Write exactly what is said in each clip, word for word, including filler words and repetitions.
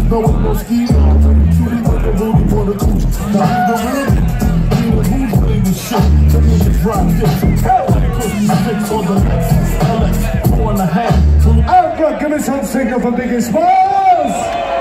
No one no ski, shooting with the booty for the cooch. Now he's the real, he the who's playing the shit. Let me just drop this. Cause these sticks on the next, L X, four and a half. Alpha, give me some signal for Biggie Smalls.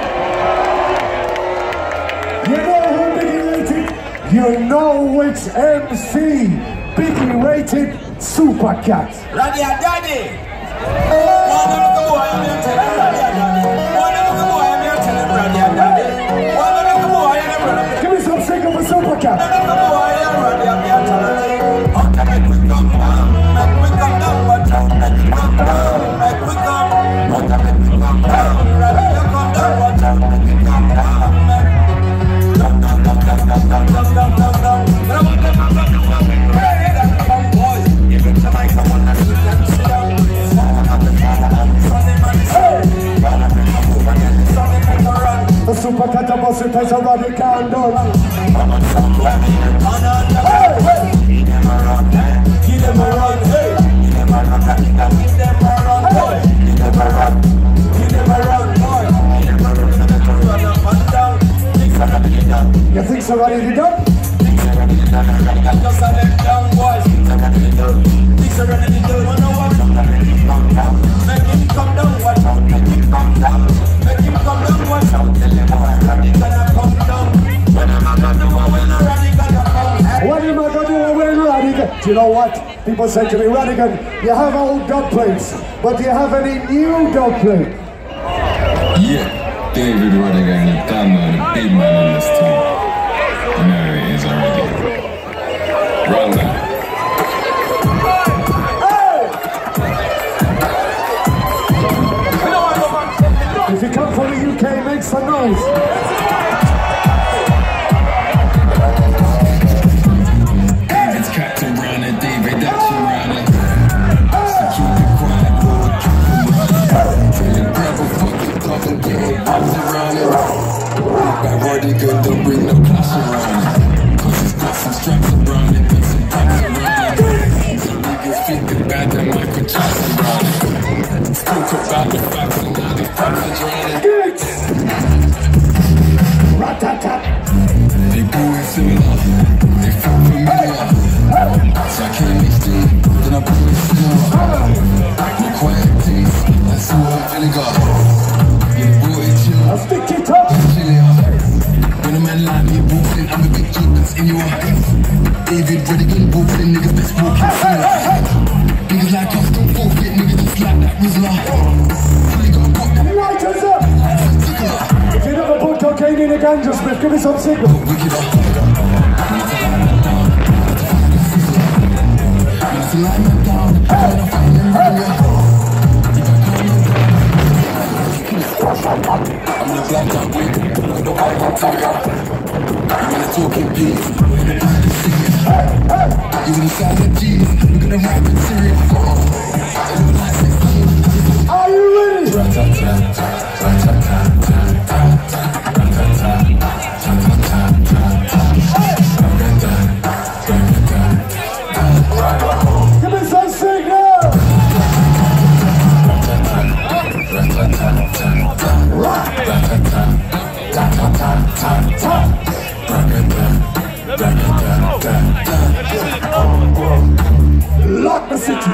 You know who Biggie rated? You know which M C Biggie rated Supercat. Raddy and Daddy. One of the boy, I'm here telling Raddy and Daddy. One of the boy, I'm here telling Raddy and Daddy. One of the boy, I'm here telling. Give me some signal for Supercat. One of the boy, I'm Raddy and here telling. How can I quick come down? Make quick come down, what down? Make quick come down. Make quick come. How can I quick come down? Raddy, you come down, what down? Make quick come down. Down, down, down, down, down, down, down, down, down, down. But I want them to come down. Hey, that's the bum boys. Give it to my come on and sit down, sit down. The Supercat boss it has a radical done. Hey! Give them a run, give them a run, hey! Give them a run, give them a run, boy! Give them a run, give them a run, boy! Give them a run, run up and down. Things are already done. You think so already done? Things are already done. Just a them down, boys. Things are already done. Things are already done. One hour. Make him come down, watch out. Make him come down. Make him come down, watch out. Tell him how Raddy gonna come down. When am I gonna do it when Raddy gonna come? What am I gonna do when Raddy? Do you know what? People say to me, Radigan, you have old dub plates, but do you have any new dub plate? Yeah, David Radigan, the damn man, the big man in this team. You know who it is already. Run that. If you come from the U K, make some noise. David's Captain Brown and David Action Runner. So keep it quiet, boy, keep it running. Feeling gravel, fuck it up and get it bounce around it. That Radigan don't bring no clash around it. Cause it's got some straps around it, got some packs around it. Some niggas thinking bad than Michael Jackson around it. Spoke about the facts and now the facts are drowning. Rat-tat-tat. They boys similar, they feel familiar. So I can't mix them, then I put it similar. No quiet taste, like salt and vinegar. Yeah, boy, chill, I'll stick it up. chillier. When a man like me walks in, I'm a big joke that's in your eyes. David Radigan walks in, niggas best walking similar. Niggas like us don't forfeit, niggas just like that Rizzler. Fully got a pop, Right as up. If you never put cocaine in a ganja smith, give me some signal. wicked up. To lie me down, I'm gonna find them area. I'm the black out wig, with the white interior. You wanna talk in peace, you wanna find the serious. You wanna sound like genius, we're gonna rap in serious. Are you ready? Give me some signal! Lock the city!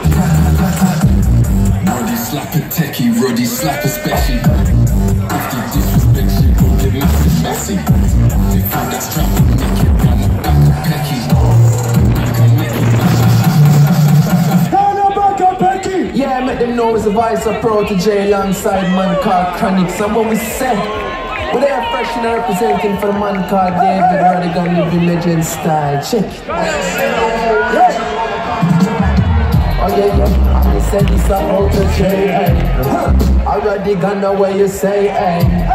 Roddy slap a techie, Roddy slap a special. If they disrespect shit, gon' get massive messy. They found that strap and make it round my back of Pecky. Like I make it Down the back of Becky! Yeah, I met them know it's a vice of protege alongside man called Chronic. So what we say, but they are fresh and representing for the man called David Radigan, living legend style. Check it. Yeah. Oh yeah, yeah. I said this a protege. Huh. I Radigan, the way you say, hey.